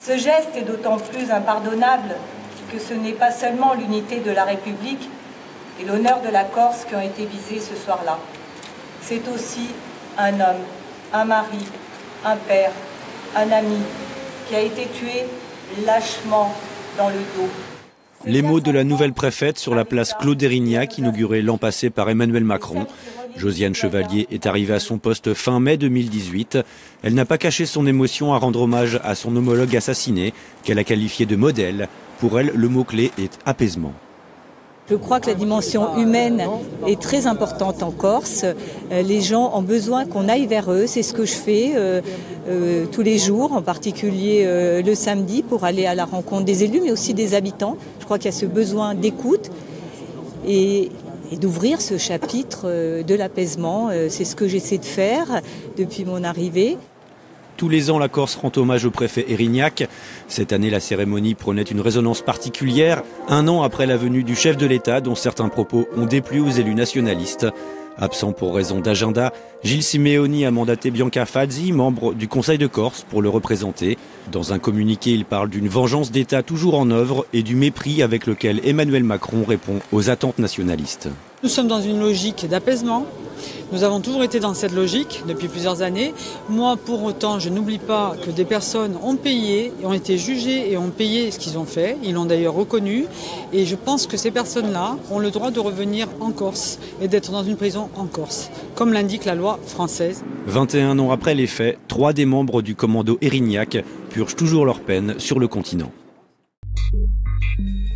Ce geste est d'autant plus impardonnable que ce n'est pas seulement l'unité de la République et l'honneur de la Corse qui ont été visés ce soir-là. C'est aussi un homme, un mari, un père, un ami qui a été tué lâchement dans le dos. Les mots de la nouvelle préfète sur la place Claude Érignac, inaugurée l'an passé par Emmanuel Macron. Josiane Chevalier est arrivée à son poste fin mai 2018. Elle n'a pas caché son émotion à rendre hommage à son homologue assassiné, qu'elle a qualifié de modèle. Pour elle, le mot-clé est apaisement. Je crois que la dimension humaine est très importante en Corse. Les gens ont besoin qu'on aille vers eux. C'est ce que je fais tous les jours, en particulier le samedi, pour aller à la rencontre des élus, mais aussi des habitants. Je crois qu'il y a ce besoin d'écoute et d'ouvrir ce chapitre de l'apaisement. C'est ce que j'essaie de faire depuis mon arrivée. Tous les ans, la Corse rend hommage au préfet Érignac. Cette année, la cérémonie prenait une résonance particulière, un an après la venue du chef de l'État, dont certains propos ont déplu aux élus nationalistes. Absent pour raison d'agenda, Gilles Simeoni a mandaté Bianca Fazzi, membre du Conseil de Corse, pour le représenter. Dans un communiqué, il parle d'une vengeance d'État toujours en œuvre et du mépris avec lequel Emmanuel Macron répond aux attentes nationalistes. Nous sommes dans une logique d'apaisement. Nous avons toujours été dans cette logique depuis plusieurs années. Moi, pour autant, je n'oublie pas que des personnes ont payé, ont été jugées et ont payé ce qu'ils ont fait. Ils l'ont d'ailleurs reconnu. Et je pense que ces personnes-là ont le droit de revenir en Corse et d'être dans une prison en Corse, comme l'indique la loi française. 21 ans après les faits, 3 des membres du commando Érignac purgent toujours leur peine sur le continent.